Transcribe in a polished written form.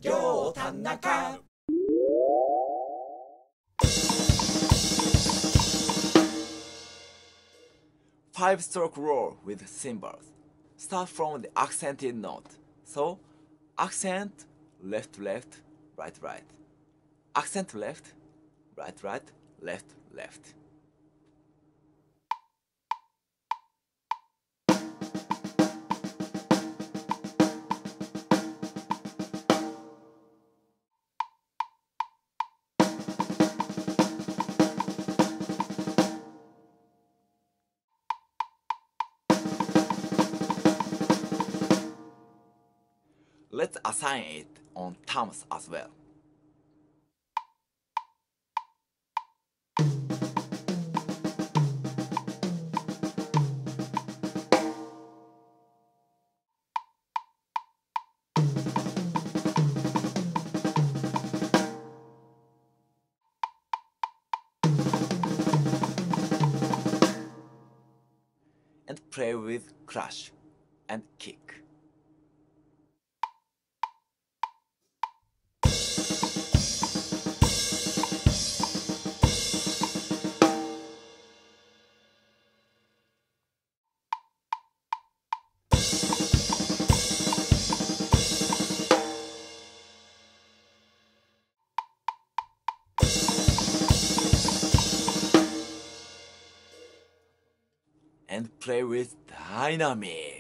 Ryo Tanaka. Five-stroke roll with cymbals. Start from the accented note. So, accent, left, left, right, right. Accent left, right, right, left, left. Let's assign it on terms as well. And play with crash and kick. And play with dynamic.